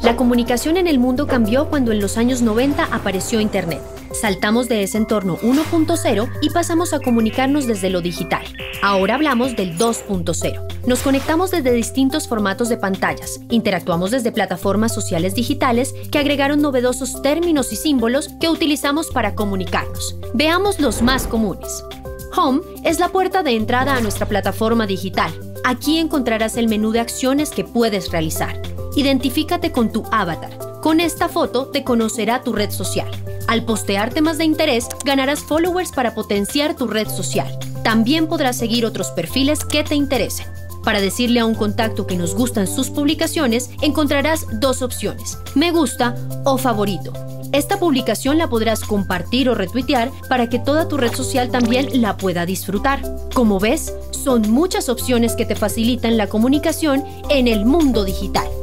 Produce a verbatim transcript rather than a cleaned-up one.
La comunicación en el mundo cambió cuando en los años noventa apareció Internet. Saltamos de ese entorno uno punto cero y pasamos a comunicarnos desde lo digital. Ahora hablamos del dos punto cero. Nos conectamos desde distintos formatos de pantallas, interactuamos desde plataformas sociales digitales que agregaron novedosos términos y símbolos que utilizamos para comunicarnos. Veamos los más comunes. Home es la puerta de entrada a nuestra plataforma digital. Aquí encontrarás el menú de acciones que puedes realizar. Identifícate con tu avatar. Con esta foto te conocerá tu red social. Al postear temas de interés, ganarás followers para potenciar tu red social. También podrás seguir otros perfiles que te interesen. Para decirle a un contacto que nos gustan sus publicaciones, encontrarás dos opciones: me gusta o favorito. Esta publicación la podrás compartir o retuitear para que toda tu red social también la pueda disfrutar. Como ves, son muchas opciones que te facilitan la comunicación en el mundo digital.